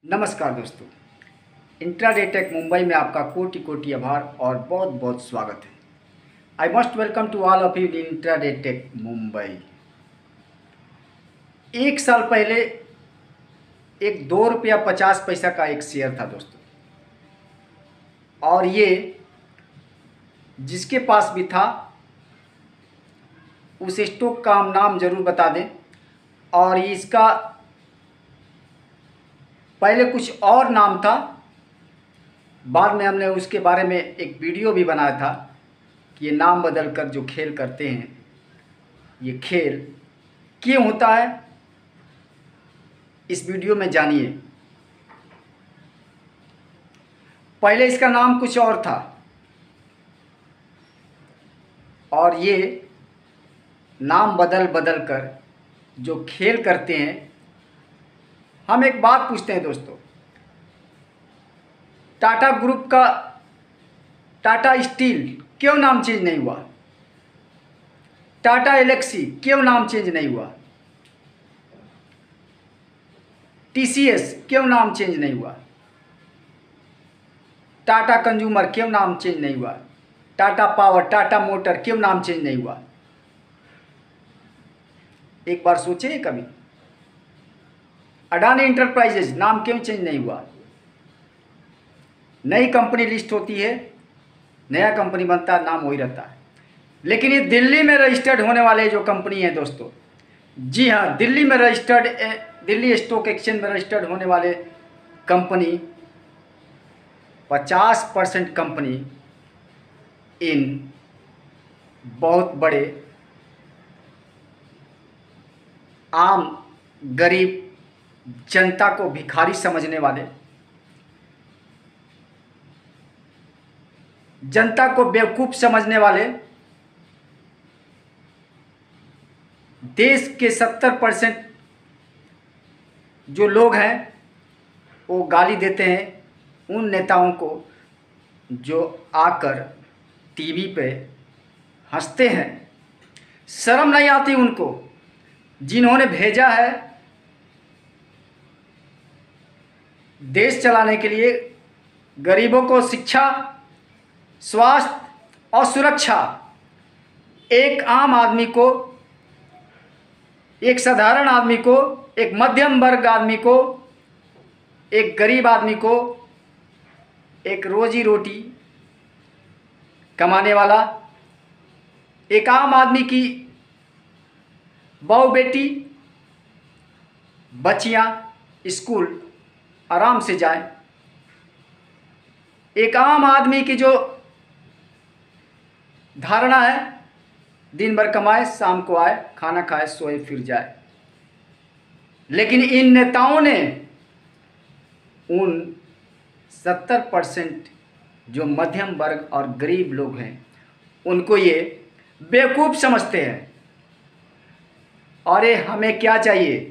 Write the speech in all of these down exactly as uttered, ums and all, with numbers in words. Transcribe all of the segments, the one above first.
नमस्कार दोस्तों, intraday tech Mumbai में आपका कोटि कोटि आभार और बहुत बहुत स्वागत है। I must welcome to all of you in intraday tech Mumbai. एक साल पहले एक दो रुपया पचास पैसा का एक शेयर था दोस्तों, और ये जिसके पास भी था उस स्टॉक का हम नाम जरूर बता दें। और इसका पहले कुछ और नाम था, बाद में हमने उसके बारे में एक वीडियो भी बनाया था कि ये नाम बदल कर जो खेल करते हैं, ये खेल क्यों होता है, इस वीडियो में जानिए। पहले इसका नाम कुछ और था, और ये नाम बदल बदल कर जो खेल करते हैं। हम एक बात पूछते हैं दोस्तों, टाटा ग्रुप का टाटा स्टील क्यों नाम चेंज नहीं हुआ? टाटा एलेक्सी क्यों नाम चेंज नहीं हुआ? टीसीएस क्यों नाम चेंज नहीं हुआ? टाटा कंज्यूमर क्यों नाम चेंज नहीं हुआ? टाटा पावर, टाटा मोटर क्यों नाम चेंज नहीं हुआ? एक बार सोचिए कभी। अडानी इंटरप्राइजेज नाम क्यों चेंज नहीं हुआ? नई कंपनी लिस्ट होती है, नया कंपनी बनता है, नाम वही रहता है। लेकिन ये दिल्ली में रजिस्टर्ड होने वाले जो कंपनी है दोस्तों, जी हाँ, दिल्ली में रजिस्टर्ड, दिल्ली स्टॉक एक्सचेंज में रजिस्टर्ड होने वाले कंपनी पचास परसेंट कंपनी इन बहुत बड़े आम गरीब जनता को भिखारी समझने वाले, जनता को बेवकूफ़ समझने वाले, देश के सत्तर परसेंट जो लोग हैं वो गाली देते हैं उन नेताओं को जो आकर टीवी पे हंसते हैं। शर्म नहीं आती उनको, जिन्होंने भेजा है देश चलाने के लिए, गरीबों को शिक्षा, स्वास्थ्य और सुरक्षा, एक आम आदमी को, एक साधारण आदमी को, एक मध्यम वर्ग आदमी को, एक गरीब आदमी को, एक रोजी रोटी कमाने वाला, एक आम आदमी की बहू बेटी बच्चियां स्कूल आराम से जाए, एक आम आदमी की जो धारणा है दिन भर कमाए, शाम को आए, खाना खाए, सोए, फिर जाए। लेकिन इन नेताओं ने उन सत्तर परसेंट जो मध्यम वर्ग और गरीब लोग हैं उनको ये बेवकूफ़ समझते हैं। और ये हमें क्या चाहिए?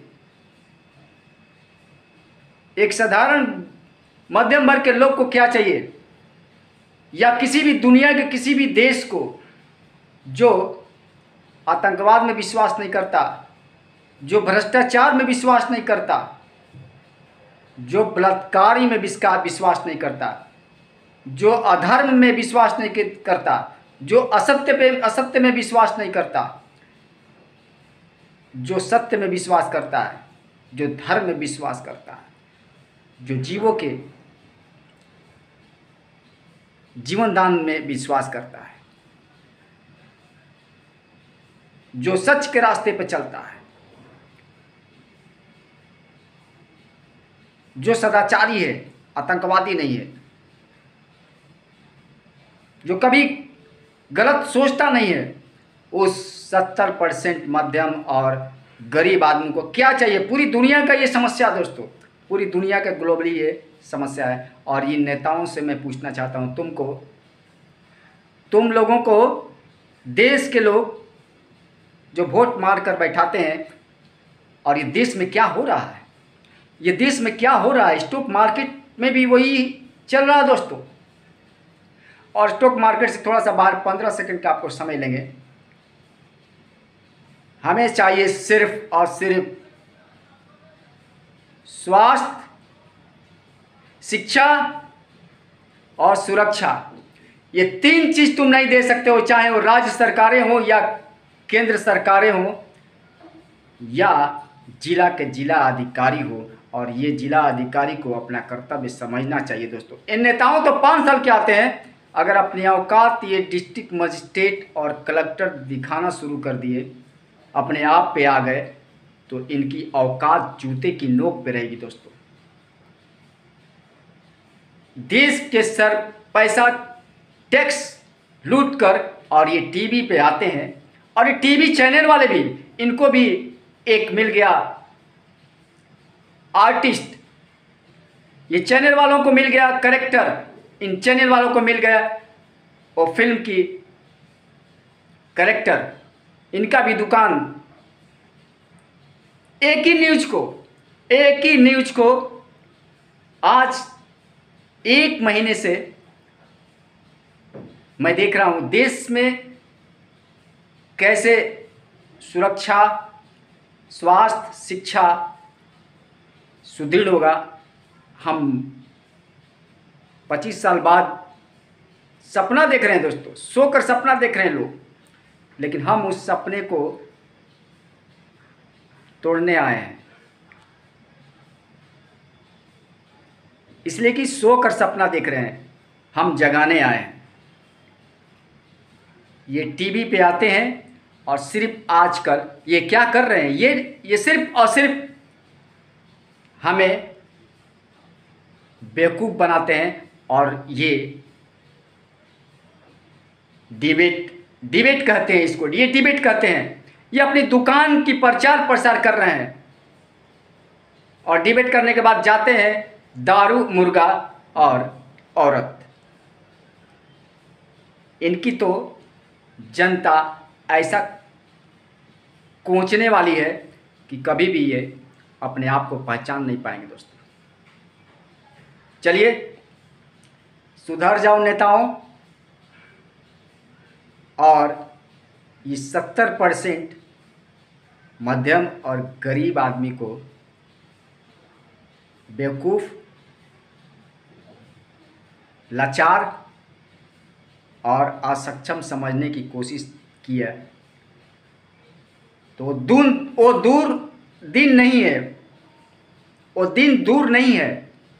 एक साधारण मध्यम वर्ग के लोग को क्या चाहिए, या किसी भी दुनिया के किसी भी देश को जो आतंकवाद में विश्वास नहीं करता, जो भ्रष्टाचार में विश्वास नहीं करता, जो बलात्कारी में विश्वास नहीं करता, जो अधर्म में विश्वास नहीं करता, जो असत्य पे असत्य में विश्वास नहीं करता, जो सत्य में विश्वास करता है, जो धर्म में विश्वास करता है, जो जीवों के जीवन दान में विश्वास करता है, जो सच के रास्ते पर चलता है, जो सदाचारी है, आतंकवादी नहीं है, जो कभी गलत सोचता नहीं है, उस सत्तर परसेंट मध्यम और गरीब आदमी को क्या चाहिए? पूरी दुनिया का ये समस्या दोस्तों, पूरी दुनिया का ग्लोबली ये समस्या है। और इन नेताओं से मैं पूछना चाहता हूँ, तुमको, तुम लोगों को देश के लोग जो वोट मार कर बैठाते हैं, और ये देश में क्या हो रहा है, ये देश में क्या हो रहा है, स्टॉक मार्केट में भी वही चल रहा है दोस्तों। और स्टॉक मार्केट से थोड़ा सा बाहर पंद्रह सेकंड का आपको समय लेंगे। हमें चाहिए सिर्फ और सिर्फ स्वास्थ्य, शिक्षा और सुरक्षा, ये तीन चीज़ तुम नहीं दे सकते हो, चाहे वो राज्य सरकारें हो या केंद्र सरकारें हो या जिला के जिला अधिकारी हो। और ये जिला अधिकारी को अपना कर्तव्य समझना चाहिए दोस्तों। इन नेताओं तो पाँच साल के आते हैं, अगर अपनी औकात ये डिस्ट्रिक्ट मजिस्ट्रेट और कलेक्टर दिखाना शुरू कर दिए, अपने आप पे आ गए, तो इनकी औकात जूते की नोक पे रहेगी दोस्तों। देश के सर पैसा टैक्स लूट कर और ये टीवी पे आते हैं, और ये टीवी चैनल वाले भी, इनको भी एक मिल गया आर्टिस्ट, ये चैनल वालों को मिल गया करेक्टर, इन चैनल वालों को मिल गया वो फिल्म की करेक्टर, इनका भी दुकान। एक ही न्यूज को एक ही न्यूज को आज एक महीने से मैं देख रहा हूं, देश में कैसे सुरक्षा, स्वास्थ्य, शिक्षा सुदृढ़ होगा। हम पच्चीस साल बाद सपना देख रहे हैं दोस्तों, सोकर सपना देख रहे हैं लोग, लेकिन हम उस सपने को तोड़ने आए हैं। इसलिए कि सोकर सपना देख रहे हैं, हम जगाने आए हैं। ये टीवी पे आते हैं और सिर्फ आजकल ये क्या कर रहे हैं, ये ये सिर्फ और सिर्फ हमें बेवकूफ़ बनाते हैं। और ये डिबेट डिबेट कहते हैं इसको, ये डिबेट कहते हैं। ये अपनी दुकान की प्रचार प्रसार कर रहे हैं, और डिबेट करने के बाद जाते हैं दारू, मुर्गा और औरत। इनकी तो जनता ऐसा कोंचने वाली है कि कभी भी ये अपने आप को पहचान नहीं पाएंगे दोस्तों। चलिए सुधर जाओ नेताओं, और ये सत्तर परसेंट मध्यम और गरीब आदमी को बेवकूफ़, लाचार और असक्षम समझने की कोशिश की है। तो दूर वो दूर दिन नहीं है, वो दिन दूर नहीं है।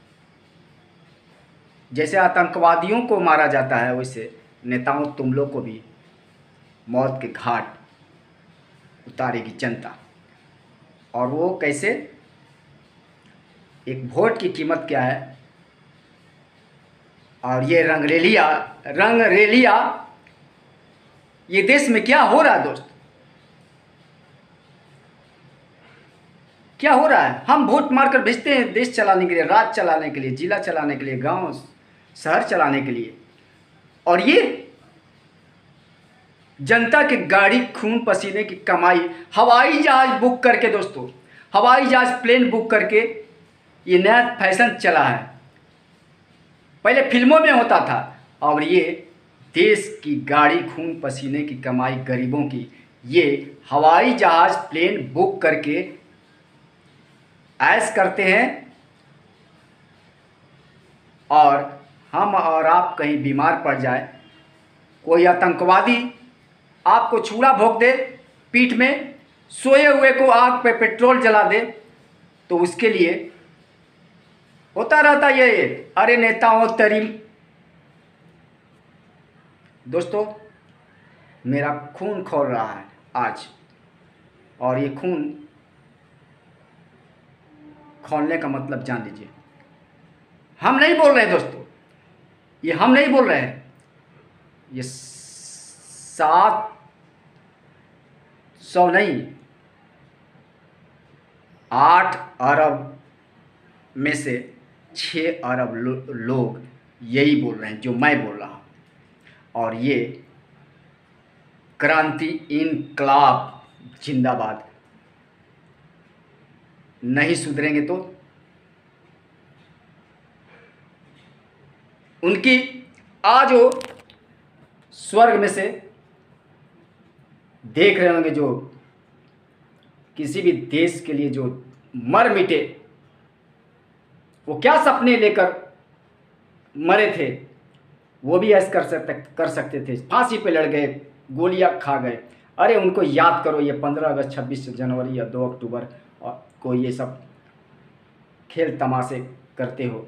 जैसे आतंकवादियों को मारा जाता है, वैसे नेताओं तुम लोग को भी मौत के घाट उतारेगी जनता। और वो कैसे? एक वोट की कीमत क्या है, और ये रंगरेलिया रंगरेलिया ये देश में क्या हो रहा है दोस्त, क्या हो रहा है? हम वोट मारकर भेजते हैं देश चलाने के लिए, राज्य चलाने के लिए, जिला चलाने के लिए, गांव शहर चलाने के लिए, और ये जनता की गाड़ी, खून पसीने की कमाई, हवाई जहाज बुक करके दोस्तों, हवाई जहाज प्लेन बुक करके ये नया फैशन चला है। पहले फिल्मों में होता था, और ये देश की गाड़ी, खून पसीने की कमाई गरीबों की, ये हवाई जहाज प्लेन बुक करके ऐश करते हैं। और हम और आप कहीं बीमार पड़ जाए, कोई आतंकवादी आपको छुरा भोंक दे पीठ में, सोए हुए को आग पे पेट्रोल जला दे, तो उसके लिए होता रहता ये अरे नेताओं तेरी। दोस्तों मेरा खून खौल रहा है आज, और ये खून खौलने का मतलब जान लीजिए। हम नहीं बोल रहे हैं दोस्तों, ये हम नहीं बोल रहे हैं, ये सात सौ नहीं, आठ अरब में से छः अरब लो, लोग यही बोल रहे हैं जो मैं बोल रहा हूँ। और ये क्रांति इनकलाब जिंदाबाद। नहीं सुधरेंगे तो उनकी आज वो स्वर्ग में से देख रहे होंगे, जो किसी भी देश के लिए जो मर मिटे, वो क्या सपने लेकर मरे थे वो भी ऐसे कर सकते कर सकते थे, फांसी पे लड़ गए, गोलियां खा गए। अरे उनको याद करो, ये पंद्रह अगस्त, छब्बीस जनवरी या दो अक्टूबर और को ये सब खेल तमाशे करते हो।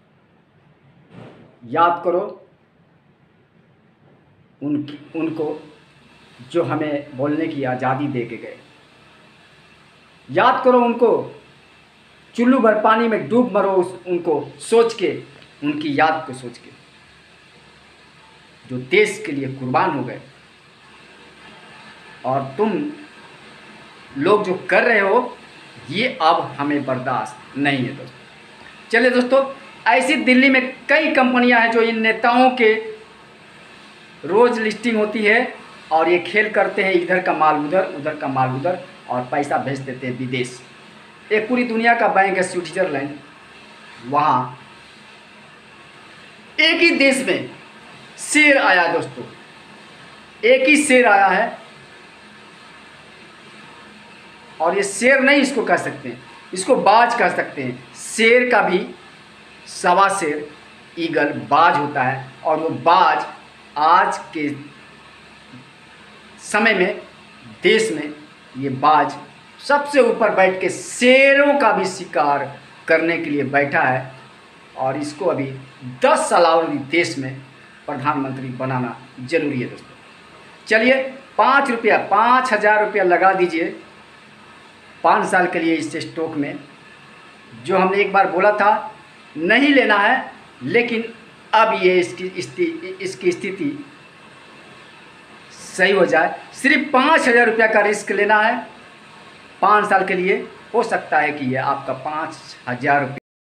याद करो उनकी उनको जो हमें बोलने की आज़ादी दे के गए। याद करो उनको, चुल्लू भर पानी में डूब मरो उस उनको सोच के, उनकी याद को सोच के, जो देश के लिए कुर्बान हो गए। और तुम लोग जो कर रहे हो ये अब हमें बर्दाश्त नहीं है दोस्तों। चलिए दोस्तों, ऐसी दिल्ली में कई कंपनियां हैं जो इन नेताओं के रोज़ लिस्टिंग होती है और ये खेल करते हैं, इधर का माल उधर, उधर का माल उधर, और पैसा भेज देते हैं विदेश। एक पूरी दुनिया का बैंक है स्विट्जरलैंड, वहाँ एक ही देश में शेर आया दोस्तों, एक ही शेर आया है। और ये शेर नहीं इसको कह सकते हैं, इसको बाज कह सकते हैं। शेर का भी सवा शेर, ईगल, बाज होता है। और वो बाज आज के समय में देश में ये बाज सबसे ऊपर बैठ के शेरों का भी शिकार करने के लिए बैठा है। और इसको अभी दस साल और भी देश में प्रधानमंत्री बनाना जरूरी है दोस्तों। चलिए, पाँच रुपया पाँच हज़ार रुपया लगा दीजिए पाँच साल के लिए इस स्टॉक में। जो हमने एक बार बोला था नहीं लेना है, लेकिन अब ये इसकी इसकी स्थिति सही हो जाए। सिर्फ पाँच हज़ार रुपया का रिस्क लेना है पाँच साल के लिए। हो सकता है कि ये आपका पाँच हज़ार रुपये